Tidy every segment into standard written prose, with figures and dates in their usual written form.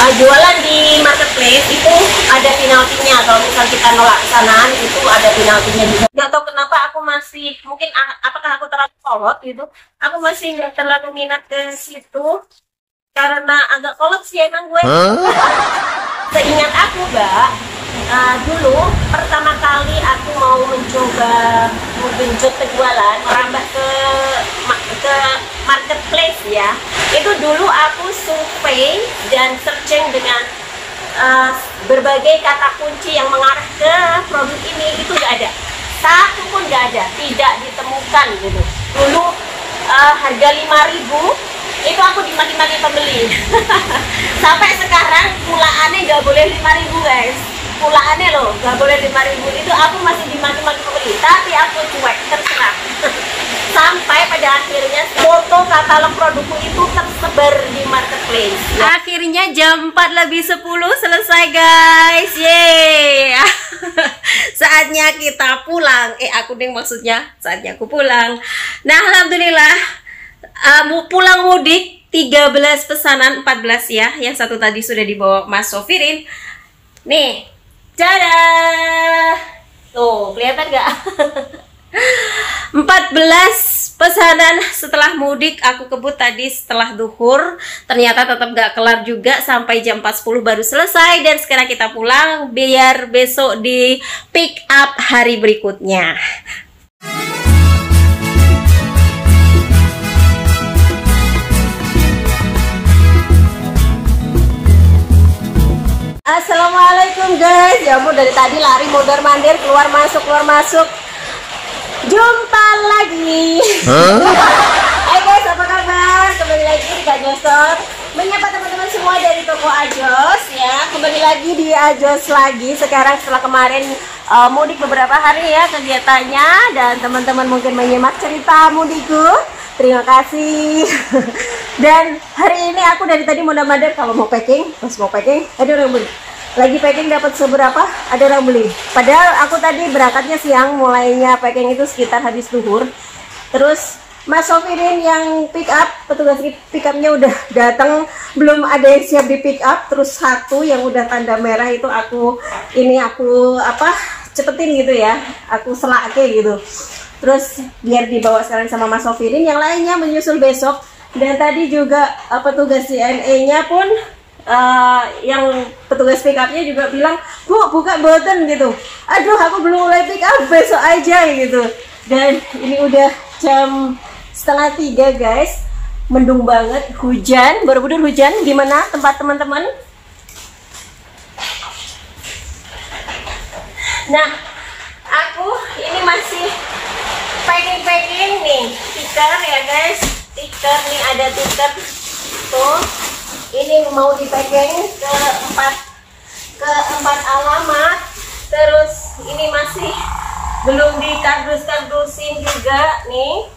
jualan di marketplace itu ada penaltinya. Kalau misal kita nolak pesanan itu ada penaltinya juga. Nggak tahu kenapa aku masih, mungkin apakah aku terlalu kolot gitu, aku masih nggak terlalu minat ke situ karena agak kolot sih emang gue. Seingat aku Mbak, dulu pertama kali aku mau mencoba menggenjot penjualan, merambah ke marketplace ya, itu dulu aku survei dan searching dengan berbagai kata kunci yang mengarah ke produk ini, itu nggak ada, satu pun nggak ada, tidak ditemukan gitu. Dulu harga 5.000 itu aku dimaki-maki pembeli. Sampai sekarang pulaannya nggak boleh 5.000 guys, pulaannya loh nggak boleh 5.000, itu aku masih dimaki-maki pembeli, tapi aku cuek, terserah. Sampai pada akhirnya foto katalog produkku itu tersebar di marketplace. Akhirnya jam 4:10 selesai guys, yeay. Saatnya kita pulang, aku deng maksudnya, saatnya aku pulang. Nah alhamdulillah, pulang mudik 13 pesanan, 14 ya, yang satu tadi sudah dibawa Mas Sofirin. Nih, dadah, tuh kelihatan gak? 14 pesanan setelah mudik aku kebut tadi setelah duhur, ternyata tetap gak kelar juga, sampai jam 4:10 baru selesai. Dan sekarang kita pulang biar besok di pick up hari berikutnya. Assalamualaikum guys, ya ampun dari tadi lari mondar mandir, keluar masuk. Jumpa lagi. Hai guys, apa kabar? Kembali lagi di Ajos Store, menyapa teman-teman semua dari toko Ajos ya. Kembali lagi di Ajos lagi sekarang setelah kemarin mudik beberapa hari ya kegiatannya, dan teman-teman mungkin menyimak cerita mudikku. Terima kasih. Dan hari ini aku dari tadi mondar-mandir, kalau mau packing, pas mau packing ada orang beli. Lagi packing dapat seberapa, ada orang beli. Padahal aku tadi berangkatnya siang, mulainya packing itu sekitar habis duhur. Terus Mas Sofirin yang pick up, petugas pick upnya udah datang, belum ada yang siap di pick up. Terus satu yang udah tanda merah itu aku cepetin gitu ya, aku selake gitu. Terus biar dibawa sekarang sama Mas Sofirin, yang lainnya menyusul besok. Dan tadi juga petugas CNE-nya pun yang petugas pick up-nya juga bilang, "Bu, buka button," gitu. Aduh, aku belum mulai pick up, besok aja gitu. Dan ini udah jam 2:30 guys, mendung banget, hujan, Borobudur hujan. Gimana tempat teman-teman? Nah, aku ini masih packing nih, stiker ya guys, stiker nih, ada stiker tuh. Ini mau di packing ke 4 alamat. Terus ini masih belum dikardus-kardusin juga nih.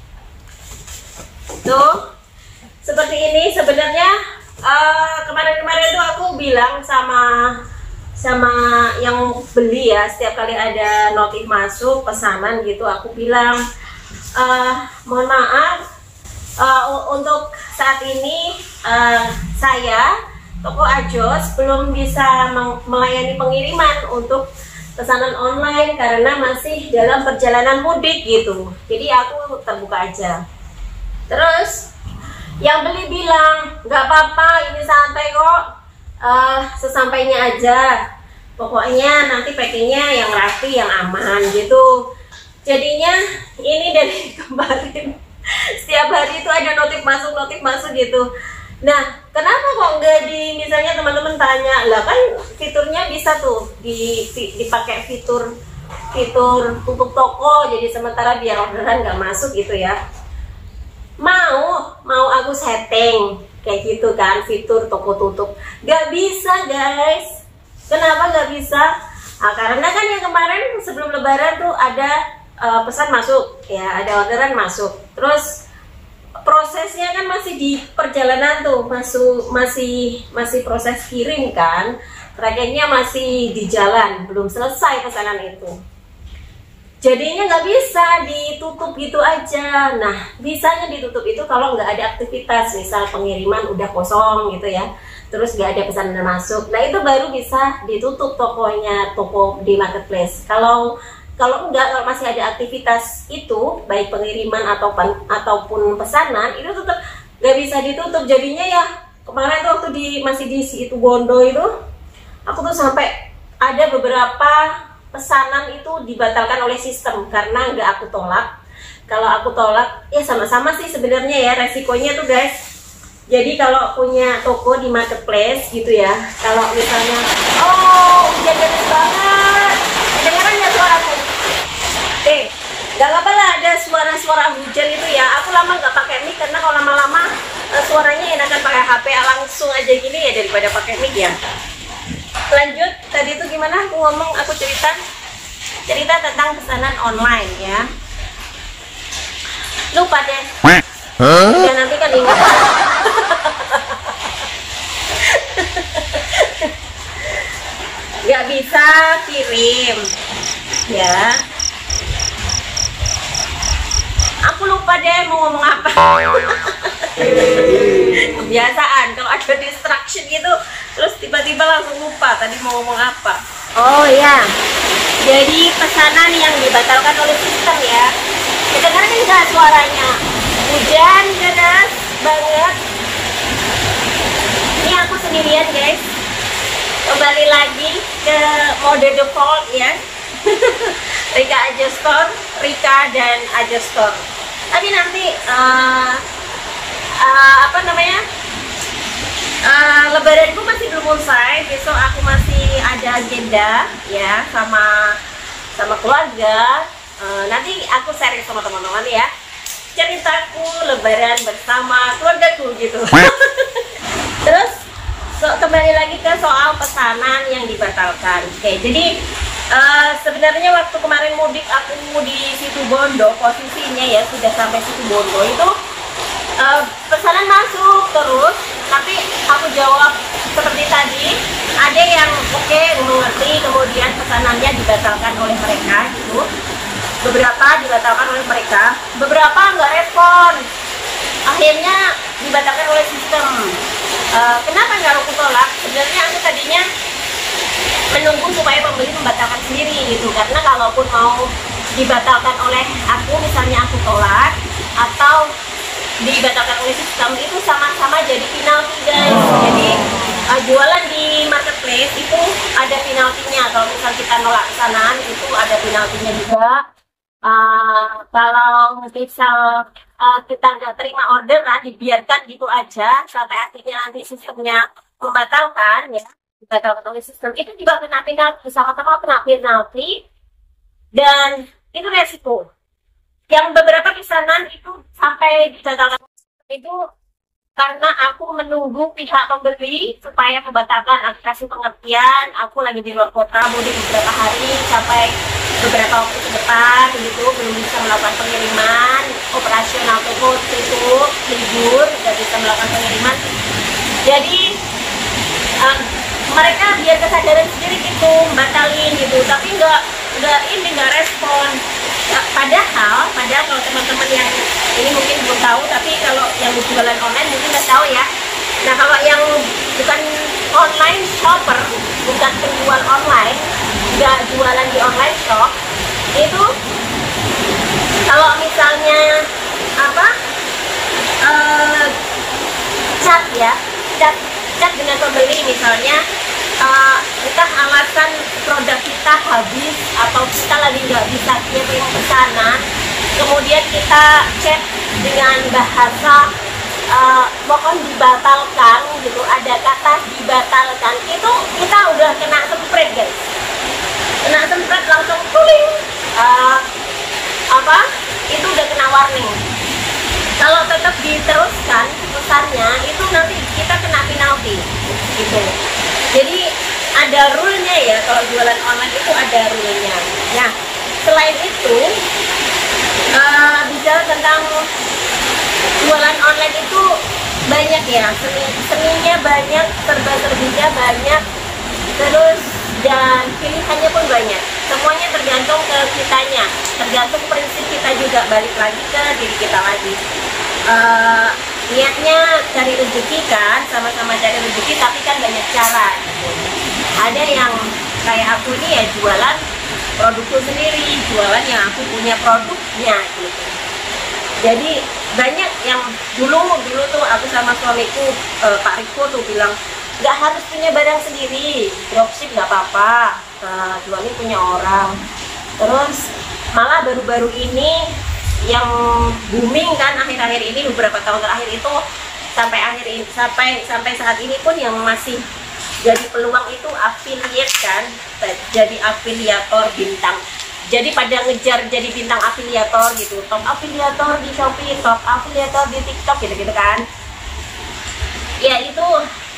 Tuh seperti ini. Sebenarnya kemarin-kemarin tuh aku bilang sama yang beli ya, setiap kali ada notif masuk pesanan gitu, aku bilang mohon maaf, untuk saat ini saya toko Ajos belum bisa melayani pengiriman untuk pesanan online karena masih dalam perjalanan mudik gitu. Jadi aku terbuka aja. Terus yang beli bilang nggak apa-apa, ini santai kok, sesampainya aja. Pokoknya nanti packingnya yang rapi, yang aman gitu. Jadinya ini dari kemarin setiap hari itu ada notif masuk gitu. Nah, kenapa kok nggak misalnya teman-teman tanya, lah kan fiturnya bisa tuh dipakai fitur tutup toko, jadi sementara biar orderan nggak masuk gitu ya. Mau aku setting kayak gitu kan, fitur toko tutup. Nggak bisa guys. Kenapa nggak bisa? Karena kan yang kemarin sebelum lebaran tuh ada pesan masuk ya, ada orderan masuk, terus prosesnya kan masih di perjalanan tuh, masih proses kirim kan, trackingnya masih di jalan, belum selesai pesanan itu. Jadinya nggak bisa ditutup gitu aja. Nah, bisanya ditutup itu kalau nggak ada aktivitas, misal pengiriman udah kosong gitu ya, terus nggak ada pesanan masuk. Nah itu baru bisa ditutup tokonya, toko di marketplace. Kalau enggak, kalau masih ada aktivitas itu, baik pengiriman ataupun pesanan, itu tetap nggak bisa ditutup. Jadinya ya kemarin tuh waktu masih di situ Bondo itu, aku tuh sampai ada beberapa pesanan itu dibatalkan oleh sistem karena nggak aku tolak. Kalau aku tolak, ya sama-sama sih sebenarnya ya resikonya tuh guys. Jadi kalau punya toko di marketplace gitu ya, kalau misalnya, oh hujan deras banget, kedengeran ya suaraku? Gak apa-apa lah ada suara-suara hujan itu ya. Aku lama nggak pakai mic karena kalau lama-lama suaranya enakan pakai HP langsung aja gini ya daripada pakai mic ya. Lanjut, tadi itu gimana aku cerita tentang pesanan online ya. Lupa deh. Ya nanti kan ingat. Nggak bisa kirim ya. Aku lupa deh mau ngomong apa. Kebiasaan kalau ada distraction gitu terus tiba-tiba langsung lupa tadi mau ngomong apa. Oh ya, jadi pesanan yang dibatalkan oleh sistem ya. Kedengaran nggak suaranya? Hujan deras banget. Ini aku sendirian guys. Kembali lagi ke mode default ya. Rika Adjustor, Rika dan Adjustor. Tapi nanti apa namanya? Lebaranku masih belum selesai. Besok aku masih ada agenda ya sama keluarga. Nanti aku sharing sama teman-teman ya. Ceritaku Lebaran bersama keluargaku gitu. Terus kembali lagi ke soal pesanan yang dibatalkan. Oke, jadi sebenarnya waktu kemarin mudik aku di situ Bondo, posisinya ya sudah sampai situ Bondo itu pesanan masuk terus, tapi aku jawab seperti tadi, ada yang oke, mengerti, kemudian pesanannya dibatalkan oleh mereka gitu. Beberapa dibatalkan oleh mereka, beberapa nggak respon, akhirnya dibatalkan oleh sistem. Kenapa nggak aku tolak? Sebenarnya aku tadinya menunggu supaya pembeli membatalkan sendiri gitu, karena kalaupun mau dibatalkan oleh aku, misalnya aku tolak atau dibatalkan oleh sistem, itu sama-sama jadi penalti guys. Jadi jualan di marketplace itu ada penaltinya. Kalau misal kita nolak pesanan itu ada penaltinya juga. Kalau misal kita nggak terima order, nah dibiarkan gitu aja sampai akhirnya nanti sistemnya membatalkan ya, dibatalkan oleh sistem, itu juga kena penalti, sama-sama kena penalti, dan itu resiko. Yang beberapa pesanan itu sampai dibatalkan itu karena aku menunggu pihak pembeli supaya membatalkan. Aku kasih pengertian, aku lagi di luar kota mudik beberapa hari sampai beberapa waktu ke depan gitu, belum bisa melakukan pengiriman, operasional toko tutup, libur, nggak bisa melakukan pengiriman. Jadi mereka biar kesadaran sendiri gitu, batalin gitu, tapi nggak respon. Padahal kalau teman-teman yang ini mungkin belum tahu, tapi kalau yang jualan online mungkin udah tahu ya. Nah kalau yang bukan online shopper, bukan penjual online, nggak jualan di online shop, itu kalau misalnya chat dengan pembeli misalnya, kita alasan produk kita habis atau kita lagi nggak bisa kirim pesanan, kemudian kita chat dengan bahasa mohon dibatalkan gitu, ada kata dibatalkan, itu kita udah kena semprit guys, kena semprit langsung tuling, itu udah kena warning. Kalau tetap diteruskan pesannya itu nanti kita kena penalti gitu. Jadi ada rule-nya ya, kalau jualan online itu ada rule-nya. Nah selain itu bicara tentang jualan online itu banyak ya, seninya banyak, serba-serbinya banyak, terus dan pilihannya pun banyak. Semuanya tergantung ke kitanya, tergantung prinsip kita juga, balik lagi ke diri kita lagi. niatnya cari rezeki kan, sama-sama cari rezeki, tapi kan banyak cara gitu. Ada yang kayak aku ini ya jualan produkku sendiri, jualan yang aku punya produknya gitu. Jadi banyak yang dulu tuh aku sama suamiku Pak Riko tuh bilang nggak harus punya barang sendiri, dropship nggak apa-apa, jualin punya orang. Terus malah baru-baru ini yang booming kan akhir-akhir ini, beberapa tahun terakhir itu sampai saat ini pun yang masih jadi peluang itu affiliate kan, jadi afiliator bintang. Jadi pada ngejar jadi bintang afiliator gitu, top afiliator di Shopee, top afiliator di TikTok gitu-gitu kan. Ya itu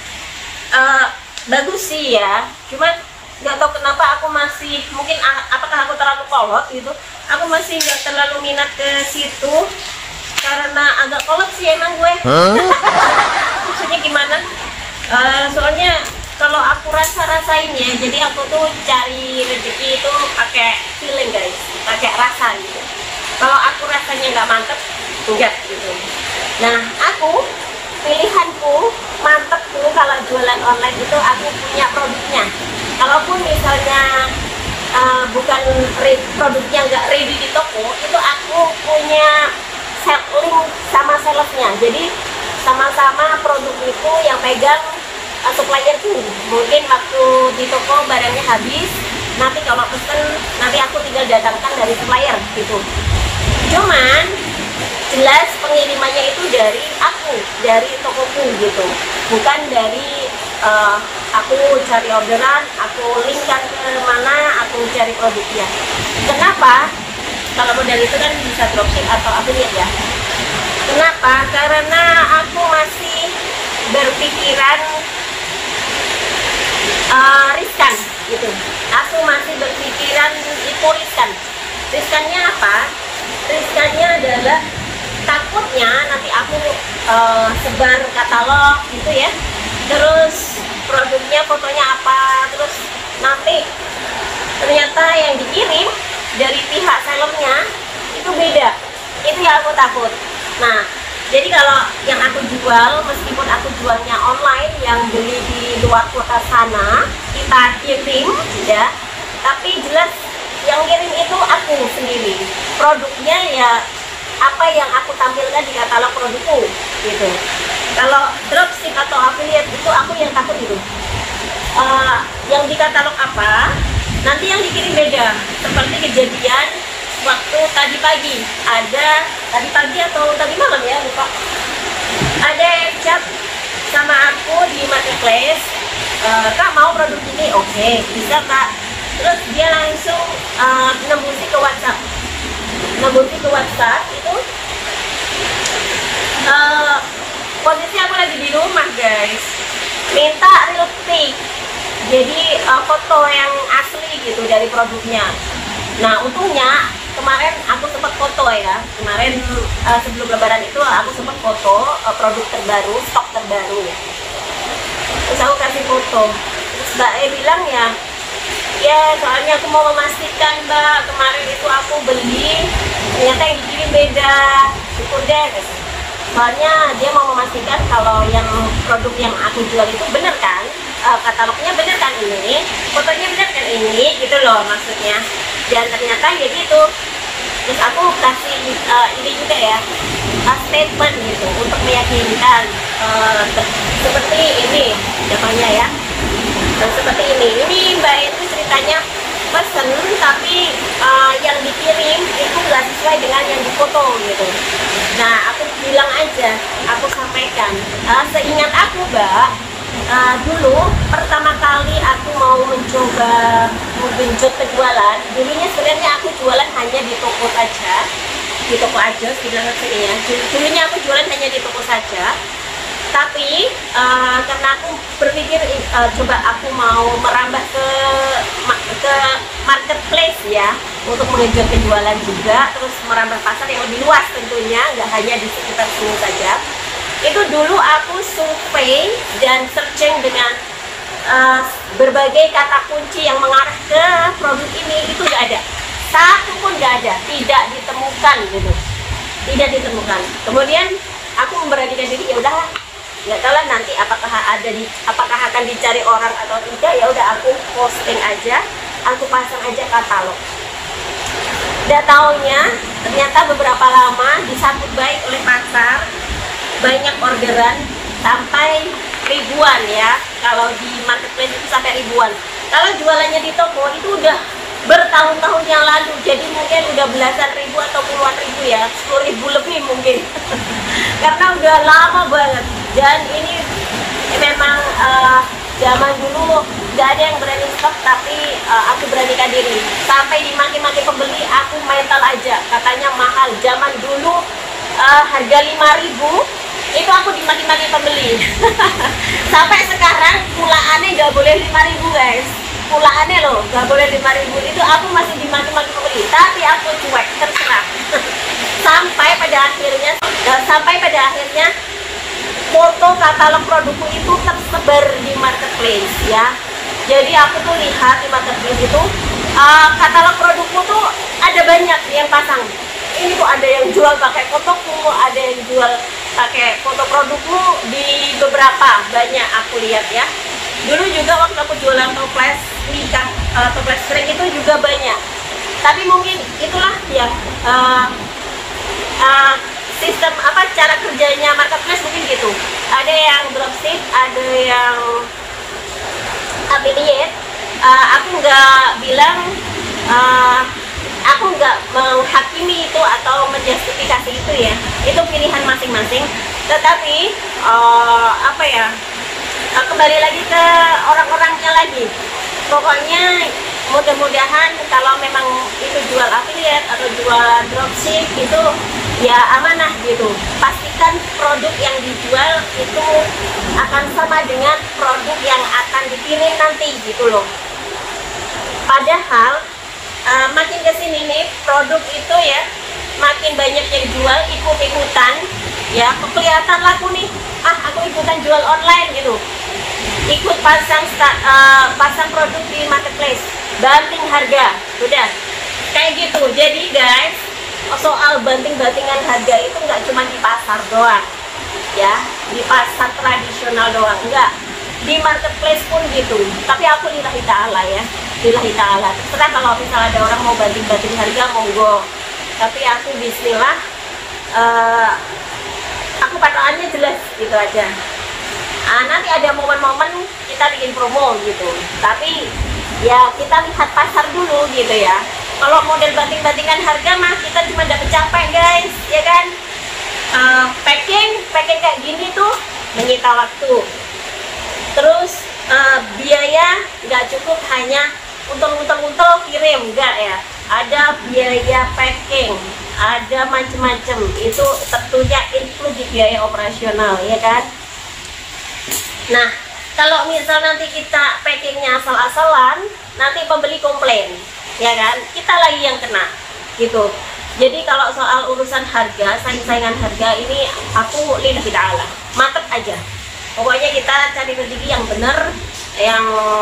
bagus sih ya, cuman nggak tahu kenapa aku masih, mungkin apakah aku terlalu kolot gitu, aku masih nggak terlalu minat ke situ karena agak kolot sih emang gue. Maksudnya gimana? Soalnya kalau aku rasain ya, jadi aku tuh cari rezeki itu pakai feeling guys, pakai rasa gitu. Kalau aku rasanya nggak mantep, enggak gitu. Nah aku pilihanku mantep tuh kalau jualan online itu aku punya produknya. Kalaupun misalnya bukan produknya nggak ready di toko, itu aku punya link sama salesnya. Jadi sama-sama produk itu yang pegang supplierku. Mungkin waktu di toko barangnya habis, nanti kalau pesen nanti aku tinggal datangkan dari supplier gitu. Cuman jelas pengirimannya itu dari aku, dari tokoku gitu, bukan dari aku cari orderan, aku linkkan ke mana, aku cari produknya. Kenapa? Kalau model itu kan bisa dropship atau affiliate ya. Kenapa? Karena aku masih berpikiran riskan gitu. Aku masih berpikiran itu riskan. Riskannya apa? Riskannya adalah takutnya nanti aku sebar katalog gitu ya, terus produknya fotonya apa, terus nanti ternyata yang dikirim dari pihak sellernya itu beda. Itu yang aku takut. Nah jadi kalau yang aku jual, meskipun aku jualnya online, yang beli di luar kota sana kita kirim ya, tapi jelas yang kirim itu aku sendiri. Produknya ya apa yang aku tampilkan di katalog produkku gitu. Kalau dropship atau affiliate itu aku yang takut gitu. Yang di katalog apa, nanti yang dikirim beda. Seperti kejadian waktu tadi pagi, tadi pagi atau tadi malam ya, lupa. Ada yang chat sama aku di marketplace, Kak mau produk ini, oke, bisa Kak. Terus dia langsung nembusi ke WhatsApp. Itu posisi aku lagi di rumah guys, minta real pic, jadi foto yang asli gitu dari produknya. Nah untungnya kemarin aku sempat foto ya, kemarin sebelum lebaran itu aku sempat foto produk terbaru, stok terbaru. Terus aku kasih foto, terus Mbak E bilang ya soalnya aku mau memastikan Mbak, kemarin itu aku beli ternyata yang dikirim beda, syukur deh. Soalnya dia mau memastikan kalau yang produk yang aku jual itu bener kan, katalognya bener kan ini, fotonya bener kan ini, gitu loh maksudnya. Dan ternyata ya gitu. Terus aku kasih ini juga ya, statement gitu untuk meyakinkan, seperti ini contohnya ya. Seperti ini Mbak itu ceritanya pesen tapi yang dikirim itu nggak sesuai dengan yang difoto gitu. Nah aku bilang aja, aku sampaikan, seingat aku Mbak, dulu pertama kali aku mau mencoba menggenjot penjualan, dulunya sebenarnya aku jualan hanya di toko saja, sebenarnya ya. Dulunya aku jualan hanya di toko saja. Tapi karena aku berpikir coba aku mau merambah ke marketplace ya, untuk mengejar penjualan juga, terus merambah pasar yang lebih luas tentunya, nggak hanya di sekitar sini saja. Itu dulu aku survei dan searching dengan berbagai kata kunci yang mengarah ke produk ini, itu nggak ada, satu pun nggak ada, tidak ditemukan gitu, tidak ditemukan. Kemudian aku memberanikan diri, ya udahlah, nggak tahu lah nanti apakah akan dicari orang atau tidak. Ya udah, aku posting aja, aku pasang aja katalog. Udah taunya ternyata beberapa lama disambut baik oleh pasar, banyak orderan sampai ribuan ya. Kalau di marketplace itu sampai ribuan. Kalau jualannya di toko itu udah bertahun-tahun yang lalu, jadi mungkin udah belasan ribu atau puluhan ribu ya, 10.000 lebih mungkin. Karena udah lama banget. Dan ini memang zaman dulu gak ada yang berani stok, tapi aku beranikan diri. Sampai dimaki-maki pembeli, aku mental aja, katanya mahal. Zaman dulu harga 5.000 itu aku dimaki-maki pembeli. Sampai sekarang pulaannya gak boleh 5.000 guys, pulaannya loh gak boleh 5.000, itu aku masih dimaki-maki pembeli, tapi aku cuek, terserah. sampai pada akhirnya foto katalog produkku itu tersebar di marketplace ya. Jadi aku tuh lihat di marketplace itu katalog produkku tuh ada banyak yang pasang. Ini tuh ada yang jual pakai fotoku, ada yang jual pakai foto produkmu, di beberapa banyak aku lihat ya. Dulu juga waktu aku jualan toples nikah, toples string itu juga banyak. Tapi mungkin itulah yang sistem cara kerjanya marketplace mungkin gitu. Ada yang dropship, ada yang affiliate. Aku nggak bilang, aku nggak menghakimi itu atau menjustifikasi itu ya. Itu pilihan masing-masing. Tetapi kembali lagi ke orang-orangnya lagi. Pokoknya mudah-mudahan kalau memang itu jual affiliate atau jual dropship itu ya amanah gitu. Pastikan produk yang dijual itu akan sama dengan produk yang akan dikirim nanti gitu loh. Padahal makin kesini nih produk itu ya makin banyak yang jual ikut-ikutan ya, kelihatan laku nih, aku ikutan jual online gitu, ikut pasang produk di marketplace, banting harga, udah kayak gitu. Jadi guys, soal banting-bantingan harga itu nggak cuma di pasar doang ya, di pasar tradisional doang, enggak, di marketplace pun gitu. Tapi aku lillahi ta'ala ya, lillahi ta'ala, terserah kalau misalnya ada orang mau banting-banting harga, monggo. Tapi aku bismillah, aku patokannya jelas gitu aja. Nanti ada momen-momen kita bikin promo gitu, tapi ya kita lihat pasar dulu gitu ya. Kalau model banting-bantingan harga mah kita cuma dapat capek guys, ya kan? Packing kayak gini tuh menyita waktu. Terus biaya nggak cukup hanya untung kirim, enggak ya. Ada biaya packing, ada macem-macem. Itu tentunya include di biaya operasional, ya kan? Nah, kalau misal nanti kita packingnya asal-asalan, nanti pembeli komplain, ya kan? Kita lagi yang kena, gitu. Jadi kalau soal urusan harga, saing-saingan harga ini, aku lillahi ta'ala, mantep aja. Pokoknya kita cari rezeki yang bener, yang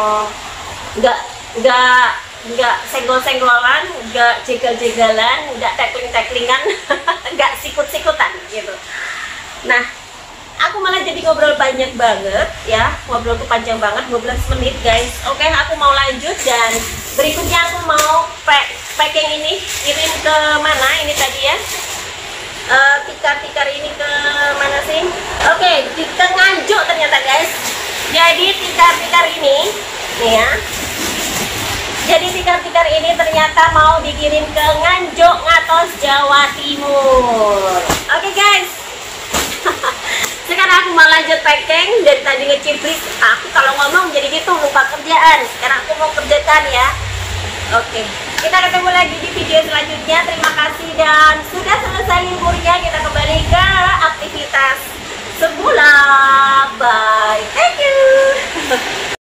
nggak senggol-senggolan, nggak jegal-jegalan, nggak tackling-tacklingan, nggak sikut-sikutan, gitu. Nah, aku malah jadi ngobrol banyak banget ya, ngobrol tuh panjang banget, 12 menit guys. Oke, aku mau lanjut, dan berikutnya aku mau packing ini kirim ke mana ini tadi ya, tikar-tikar ini ke mana sih? Oke, ke Nganjuk ternyata guys. Jadi tikar-tikar ini nih ya, jadi tikar-tikar ini ternyata mau dikirim ke Nganjuk, Ngatos, Jawa Timur. Oke guys, sekarang aku mau lanjut packing. Dari tadi ngeciplik, aku kalau ngomong jadi gitu, lupa kerjaan. Sekarang aku mau kerjakan ya. Oke, kita ketemu lagi di video selanjutnya. Terima kasih, dan sudah selesai liburnya, kita kembali ke aktivitas sebulan.